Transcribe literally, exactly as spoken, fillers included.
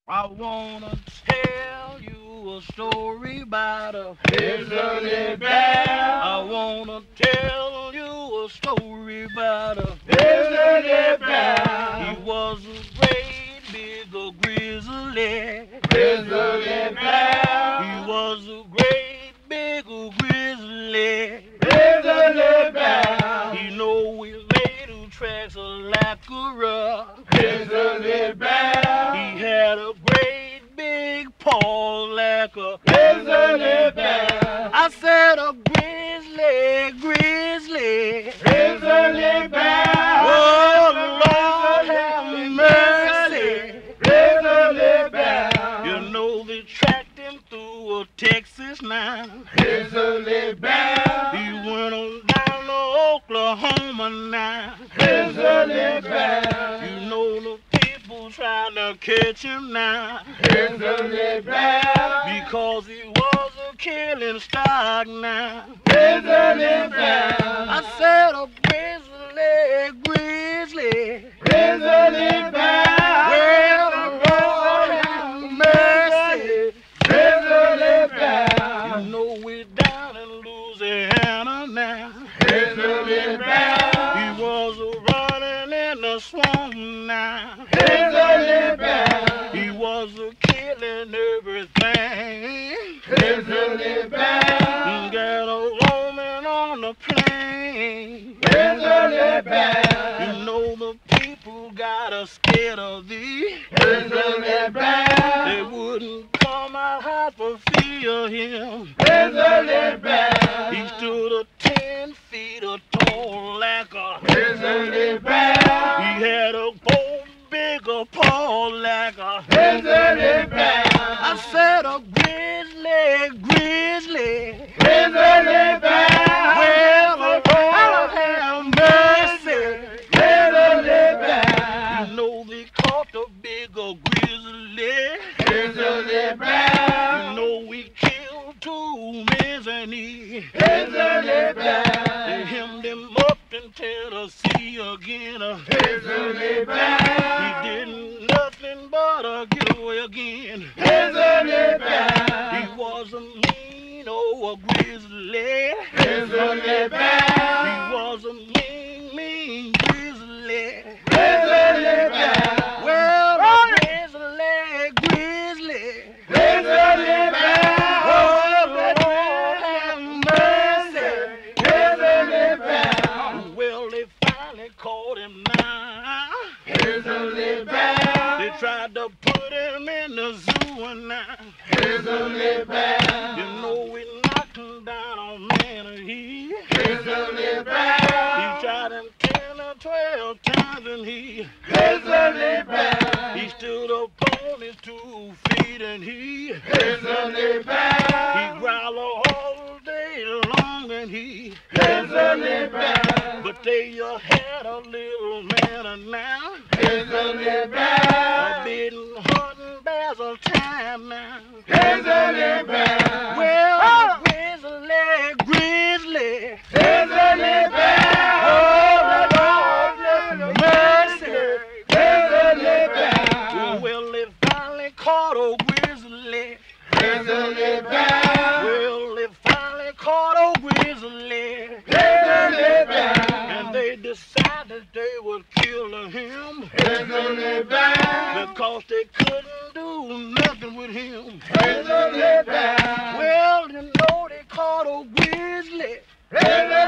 I wanna tell you a story about a Grizzly bear. I wanna tell you a story about a Grizzly bear. He was a great big a grizzly. Grizzly bear. He was a great big a grizzly. Grizzly bear. He know he made two tracks like a rock. Grizzly bear. He had a great big paw like a Grizzly bear. I said a grizzly, grizzly. Grizzly bear. Oh, Lord have mercy. Grizzly bear. You know they tracked him through Texas now. Grizzly bear. He went on down to Oklahoma now. Grizzly bear. You know the people trying to catch him now. Grizzly bear. Because he was a killing stock now. Grizzly bear. I said a grizzly, grizzly. Grizzly bear. Well, the Lord have mercy. Grizzly bear. You know we're down in Louisiana now. Grizzly bear. He was a running in the swamp now. Grizzly bear. He was a killing everything. Grizzly bear. Got a woman on the plain. Grizzly bear. You know the people got a scared of thee. Grizzly bear. They wouldn't come out hot for fear of him. Grizzly bear. He stood a ten feet a tall like a Grizzly bear. He had a bold bigger paw like a Grizzly bear. I said a grizzly, grizzly. Grizzly bear. Well, the Lord have mercy. Grizzly bear. You know they caught the bigger grizzly. Grizzly bear. You know we killed two men and he Grizzly bear. They hemmed him up in Tennessee again. Grizzly bear. He did nothing but uh, get away again. Grizzly bear. He was a mean old grizzly. Grizzly bear. He was a mean, mean grizzly. Grizzly bear. Well, a grizzly, grizzly. Grizzly bear. Oh, Lord have mercy. Grizzly bear. Well, they finally caught him now. Grizzly bear. They tried to put him in the zoo and now. Grizzly bear. You know we knocked him down on Manahee. Grizzly bear. He tried him ten or twelve times and he Grizzly bear. He stood up on his two feet and he Grizzly bear. He growled all day long and he Grizzly bear. But they uh, had a little man and now Grizzly a bear. been hunting bears all time now. Grizzly bear. Well, grizzly, grizzly. Grizzly bear. Oh, Lord, have mercy. Grizzly bear. Well, they finally caught old grizzly. Grizzly bear. Well, they finally caught old grizzly. Grizzly bear. And they decided they would kill him. Grizzly bear. Because they couldn't do nothing with him. Grizzly bear. Well, you know they caught old grizzly. Grizzly